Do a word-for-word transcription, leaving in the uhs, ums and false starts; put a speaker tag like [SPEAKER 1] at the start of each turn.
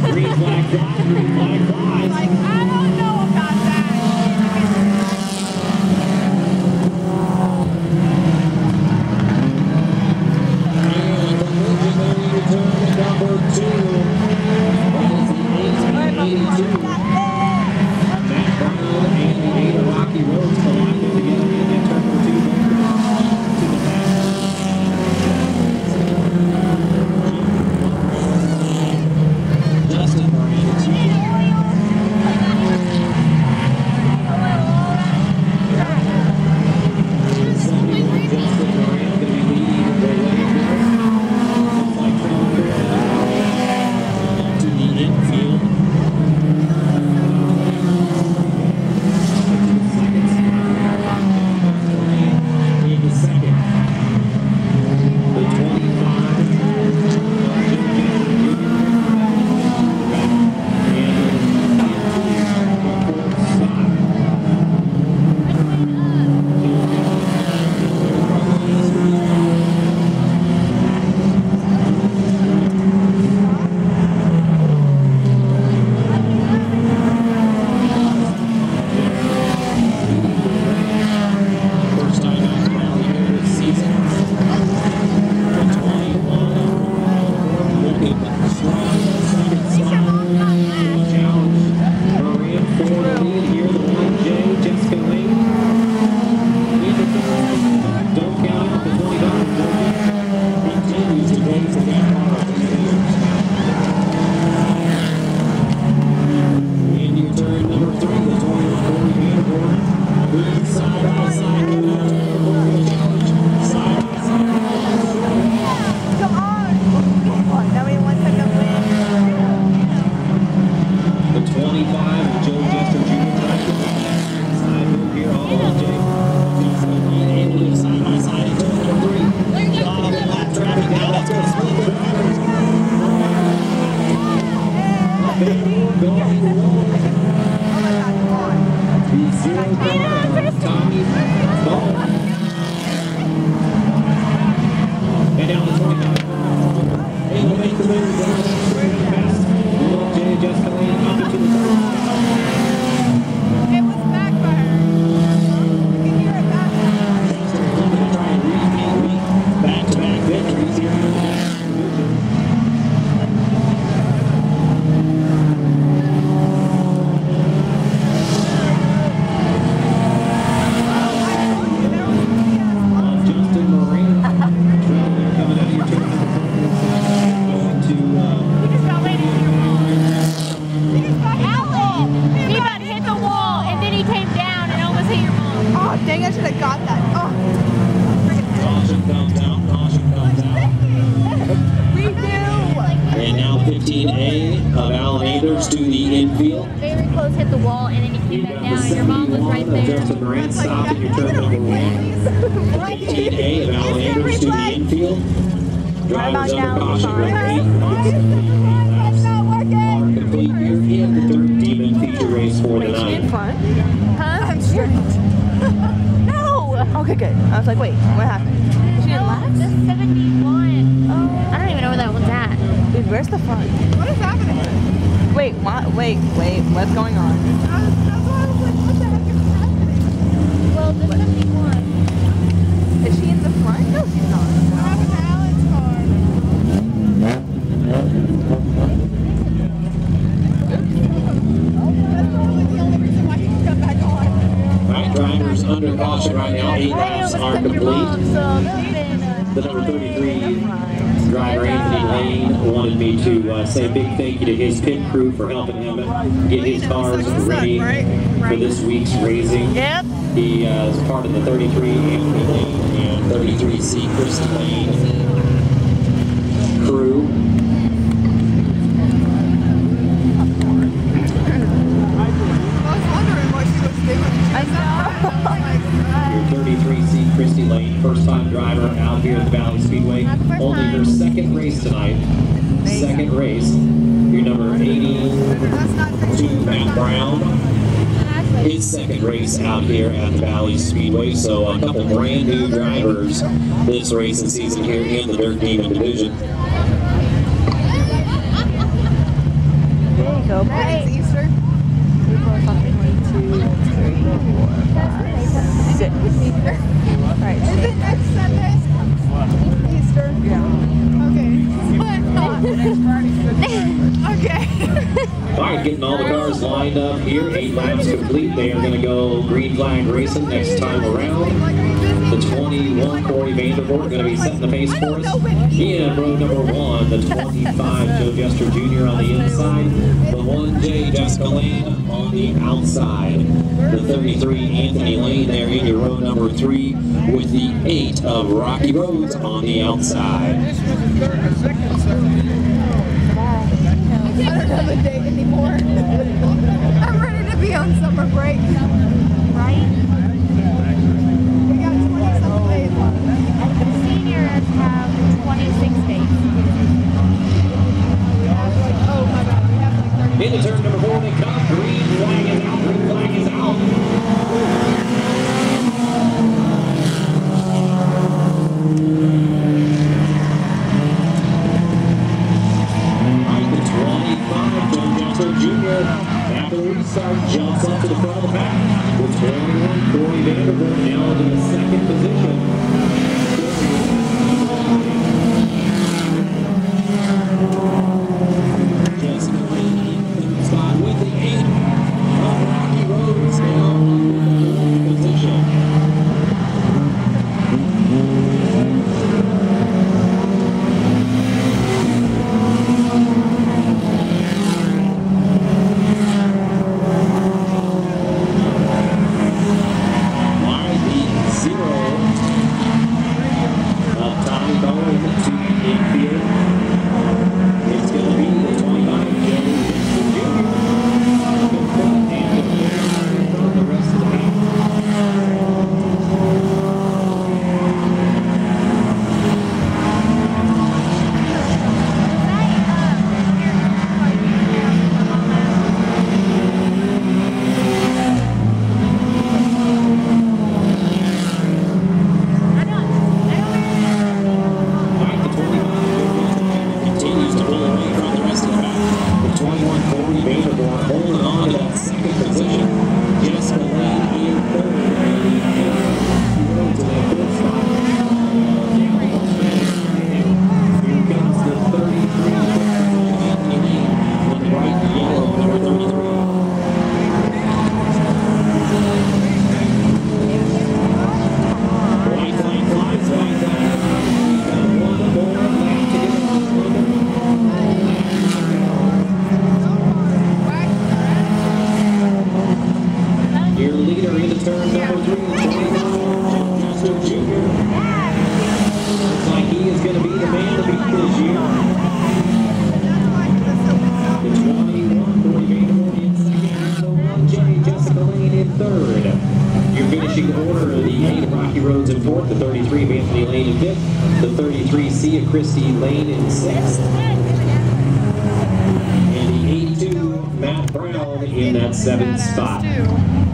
[SPEAKER 1] Green flag flies, green flag flies.
[SPEAKER 2] Like, I don't know about that.
[SPEAKER 1] And the legendary turn number two. That is the eighteen eighty-two. Matt Brown and the eight of Rocky Roads collided together in that turn number two. To the back. Justin Moran. To the infield.
[SPEAKER 3] Very close, hit the wall, and then you came back down, and your mom was right there.
[SPEAKER 1] Justin Moran stopped at your turn number one. fifteen A of Alan Andrews to the infield. Drivers under caution with eight laps are complete here in the third demon feature race for the night.
[SPEAKER 2] Huh? I'm straight. No! Okay, good. I was like, wait, what happened? She didn't laugh?
[SPEAKER 3] That's seventy-one. Oh. I don't even know where that one's at.
[SPEAKER 2] Dude, where's the fun? What is happening? Wait, what? Wait, wait, what's going on? That's why I was like, what the heck is happening?
[SPEAKER 3] Well, the seventy-one.
[SPEAKER 2] Is she in the front? No, she's not. What happened to Alan's car? That's probably the only reason why he can come back on.
[SPEAKER 1] Alright, drivers under caution right now. Eight laps are complete. The number thirty-three driver, Anthony Lane, wanted me to uh, say a big thank you to his pit crew for helping him get his cars ready for this week's racing.
[SPEAKER 2] Yep.
[SPEAKER 1] He uh, is part of the thirty-three Anthony Lane and thirty-three C Chris Lane crew.
[SPEAKER 2] I was wondering what she was doing. I know.
[SPEAKER 1] Your thirty-three C Christy Lane, first time driver out here at the Valley Speedway. Only her second race tonight. Second race. Your number eighty-two, Matt Brown. His second race out here at the Valley Speedway. So a couple brand new drivers this racing season here in the Dirt Demon Division.
[SPEAKER 2] Go.
[SPEAKER 3] Right.
[SPEAKER 2] It's Easter. April something. One, two, three, four, five, six. Right.
[SPEAKER 4] Is it next Sunday? Easter?
[SPEAKER 2] Yeah.
[SPEAKER 4] Okay. Okay.
[SPEAKER 1] All right, getting all the cars lined up here. Eight laps complete. They are going to go green flag racing next time around. The twenty-one, Corey Vandervoort, going to be setting the pace for us. In row number one, the twenty-five, Joe Jester Junior on the inside. The one, J. Jessica Lane on the outside. The thirty-three, Anthony Lane there in your row number three with the eight of Rocky Roads on the outside.
[SPEAKER 4] I don't have a date anymore. I'm ready to be on summer break.
[SPEAKER 3] Right?
[SPEAKER 4] We got twenty-some days left.
[SPEAKER 3] Seniors have twenty-six days.
[SPEAKER 4] We have like, oh my God, we have like thirty.
[SPEAKER 1] Into turn number four, they come. Green flag is out. Green flag is out. Junior, after the restart, jumps up to the front of the pack with twenty-one, Corey Vandervoort now in the second position. Jessica Lane in the third spot with the eight of Rocky Roads now in the fourth position. Roads in fourth, the thirty-three of Anthony Lane in fifth, the thirty-three C of Christy Lane in sixth, and the eighty-two Matt Brown in that seventh spot.